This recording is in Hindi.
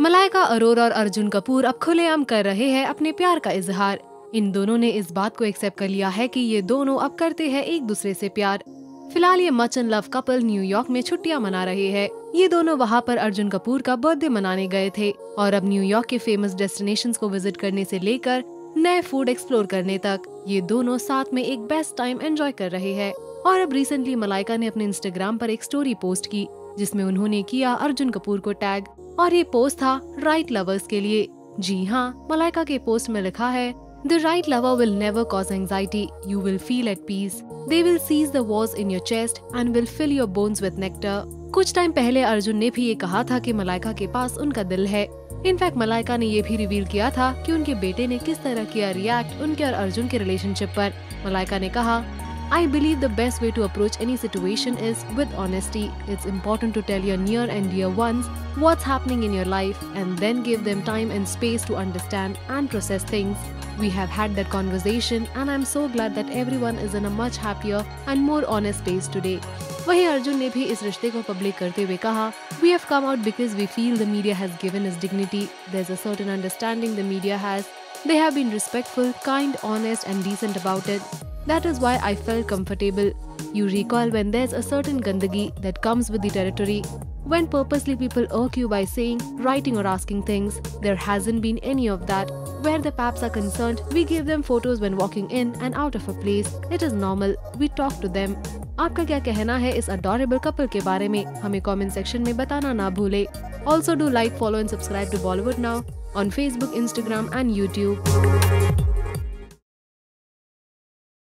मलाइका अरोरा और अर्जुन कपूर अब खुलेआम कर रहे हैं अपने प्यार का इजहार। इन दोनों ने इस बात को एक्सेप्ट कर लिया है कि ये दोनों अब करते हैं एक दूसरे से प्यार। फिलहाल ये much and love couple New York में छुट्टियां मना रहे हैं। ये दोनों वहाँ पर अर्जुन कपूर का बर्थडे मनाने गए थे और अब न्यूयॉर्क के फेमस डेस्टिनेशंस को विजिट करने से लेकर नए फूड एक्सप्लोर करने तक ये दोनों साथ में एक बेस्ट टाइम एंजॉय कर रहे हैं। और अब रिसेंटली मलाइका ने अपने इंस्टाग्राम पर एक स्टोरी पोस्ट की जिसमें उन्होंने किया अर्जुन कपूर को टैग, और ये पोस्ट था राइट लवर्स के लिए। जी हाँ, मलाइका के पोस्ट में लिखा है, The right lover will never cause anxiety. You will feel at peace. They will seize the wars in your chest and will fill your bones with nectar. कुछ टाइम पहले अर्जुन ने भी ये कहा था कि मलाइका के पास उनका दिल है। इनफैक्ट मलाइका ने ये भी रिवील किया था कि उनके बेटे ने किस तरह किया रिएक्ट उनके और अर्जुन के रिलेशनशिप पर। मलाइका ने कहा, I believe the best way to approach any situation is with honesty. It's important to tell your near and dear ones what's happening in your life and then give them time and space to understand and process things. We have had that conversation and I'm so glad that everyone is in a much happier and more honest space today. वहीं अर्जुन ने भी इस रिश्ते को पब्लिक करते हुए कहा, We have come out because we feel the media has given us dignity. There's a certain understanding the media has. They have been respectful, kind, honest and decent about it. That is why I felt comfortable. You recall when there's a certain gandagi that comes with the territory. When purposely people irk you by saying, writing or asking things, there hasn't been any of that. Where the paps are concerned, we give them photos when walking in and out of a place. It is normal. We talk to them. आपका क्या कहना है इस adorable couple के बारे में? हमें comment section में बताना ना भूले। Also do like, follow and subscribe to Bollywood Now on Facebook, Instagram and YouTube.